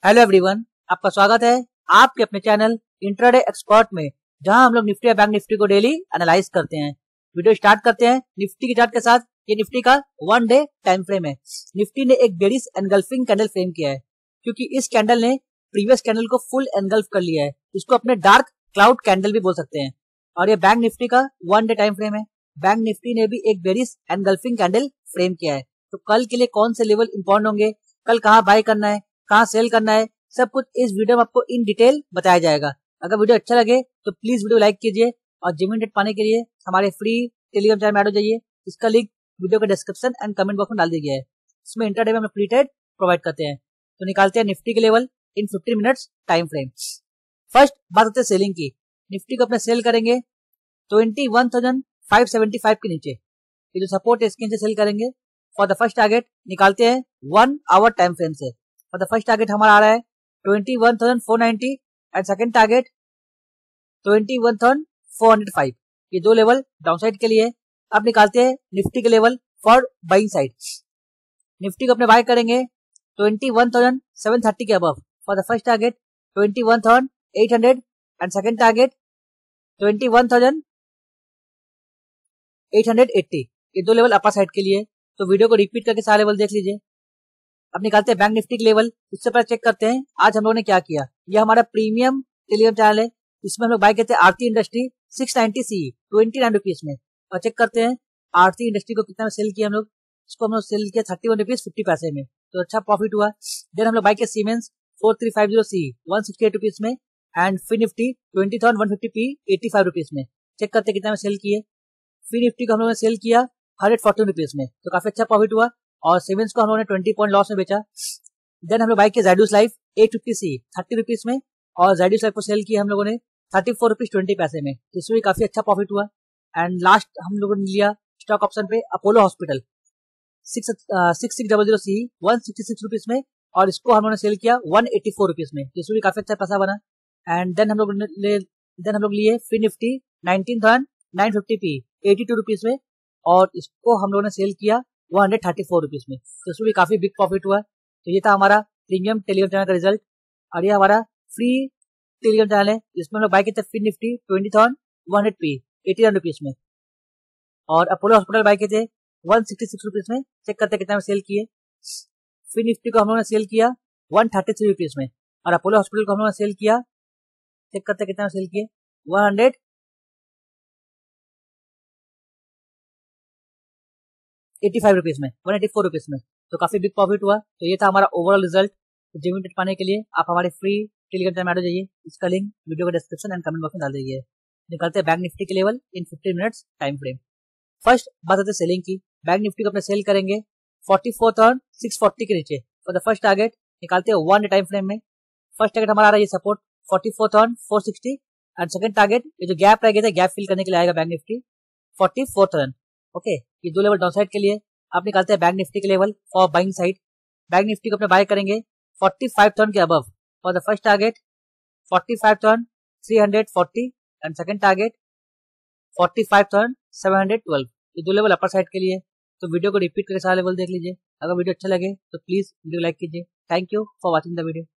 Hello everyone, आपका स्वागत है आपके अपने चैनल इंट्राडे एक्सपर्ट में, जहां हम लोग निफ्टी या बैंक निफ्टी को डेली एनालाइज करते हैं। वीडियो स्टार्ट करते हैं निफ्टी की चार्ट के साथ। ये निफ्टी का 1 डे टाइम फ्रेम है। निफ्टी ने एक बेरिश एनगल्फिंग कैंडल फ्रेम किया है, क्योंकि इस कैंडल ने प्रीवियस कैंडल को फुल एनगल्फ कर लिया है। इसको अपने डार्क क्लाउड कैंडल भी बोल सकते हैं। और ये बैंक निफ्टी का 1 डे टाइम फ्रेम है। बैंक निफ्टी ने भी एक बेरिश एनगल्फिंग कैंडल फ्रेम किया है। तो कल के लिए कौन से लेवल इंपॉर्टेंट होंगे, कल कहाँ बाय करना है, कहाँ सेल करना है, सब कुछ इस वीडियो में आपको इन डिटेल बताया जाएगा। अगर वीडियो अच्छा लगे तो प्लीज वीडियो लाइक कीजिए और जेन्युइन रेट पाने के लिए हमारे फ्री टेलीग्राम चैनल में ऐड हो जाइए। इसका लिंक वीडियो के डिस्क्रिप्शन एंड कमेंट बॉक्स में डाल दिया गया है। इसमें इंट्राडे में हम फ्री ट्रेड प्रोवाइड करते हैं। तो निकालते हैं निफ्टी के level in 15 minutes time frame. First बात करते हैं सेलिंग की। निफ्टी को अपने सेल करेंगे 21,575 के नीचे। ये जो सपोर्ट है इसके नीचे सेल करेंगे। फॉर द फर्स्ट टारगेट निकालते हैं 1 आवर टाइम फ्रेम से। फॉर द फर्स्ट टारगेट हमारा आ रहा है 21,490 एंड सेकंड टारगेट 21,405। ये दो लेवल डाउनसाइड के लिए। अब निकालते हैं निफ्टी के level for buying side. Nifty को अपने बाय करेंगे 21,730 के above. For the first target 21,800 and second target 21,880। ये दो लेवल अपर साइड के लिए। तो वीडियो को रिपीट करके सारे लेवल देख लीजिए। अब निकालते हैं बैंक निफ्टी के लेवल। इससे पहले चेक करते हैं आज हम लोगों ने क्या किया। यह हमारा प्रीमियम टेलीग्राम चैनल है। इसमें हम लोग बाय करते हैं आरती इंडस्ट्री 690 CE 29 रुपीज में। और चेक करते हैं आरती इंडस्ट्री को कितना में सेल किया हम लोग। इसको हम लोग सेल किया 31 रुपीज 50 पैसे में, तो अच्छा प्रॉफिट हुआ। देन हम लोग बाय किया सीमेंस 4350 CE 168 रुपीज में एंड फी निफ्टी 20,150 P 85 रुपीज में। चेक करते कितना में सेल किए। फी निफ्टी को हम लोगों ने सेल किया 114 रुपीज में, तो काफी अच्छा प्रॉफिट हुआ। और सीमेंस को हम लोगों ने 20 पॉइंट लॉस में बेचा। देन हम लोग बाय किया ज़ायडस लाइफ 850 CE 30 रुपीज में और ज़ायडस लाइफ को सेल किया हम लोगों ने 34 रुपीज 20 पैसे में, तो इसमें भी काफी अच्छा प्रॉफिट हुआ। एंड लास्ट हम लोगों ने लिया स्टॉक ऑप्शन पे अपोलो हॉस्पिटल 6600 CE 166 रुपीज में और इसको हम लोगों ने सेल किया 184 रुपीज में, तो इसमें भी काफी अच्छा पैसा बना। एंड देन हम लोग लिए फी निफ्टी 19,950 P 82 रुपीज में और इसको हम लोगों ने सेल किया 134 रुपीज में, तो इसमें भी काफी बिग प्रॉफिट हुआ। तो ये था हमारा प्रीमियम टेलीग्राम चैनल का रिजल्ट। और ये हमारा फ्री टेलीग्राम चैनल है जिसमें हम लोग बाय किए थे फी निफ्टी 20,100 P 81 रुपीज में और अपोलो हॉस्पिटल बाय किए थे 166 रुपीज में। चेक करते कितना में सेल किए। फी निफ्टी को हम लोगों ने सेल किया 133 रुपीज में और अपोलो हॉस्पिटल को हम लोगों ने सेल किया, चेक करते कितना में सेल किए 185 रुपीज में 184 रुपीज में, तो काफी बिग प्रॉफिट हुआ। तो ये था हमारा ओवरऑल रिजल्ट। तो जेन्युइन रेट पाने के लिए आप हमारे फ्री टेलीग्राम चैनल में ऐड हो जाइए। इसका लिंक वीडियो के डिस्क्रिप्शन एंड कमेंट बॉक्स में डाल दीजिए। निकलते हैं बैंक निफ्टी के level in 15 minutes time frame. First बात आती है सेलिंग की। बैंक निफ्टी को अपने सेल करेंगे 44,640 के नीचे। फॉर द फर्स्ट टारगेट निकालते हैं 1 डे टाइम फ्रेम में। फर्स्ट टारगेट हमारा आ रहा है ये सपोर्ट 44,460 एंड सेकंड टारगेट ये जो गैप रह गया था गैप फिल करने के लिए आएगा बैंक निफ्टी 44,000। ओके, ये दो लेवल डाउन साइड के लिए। आप निकालते हैं बैंक निफ्टी के level for buying side. Bank Nifty को अपने बाय करेंगे 45,000 के above. For the first target 45,340 and second target 45,712। ये दो लेवल अपर साइड के लिए। तो वीडियो को रिपीट करके सारा लेवल देख लीजिए। अगर वीडियो अच्छा लगे तो प्लीज वीडियो लाइक कीजिए। Thank you for watching the video.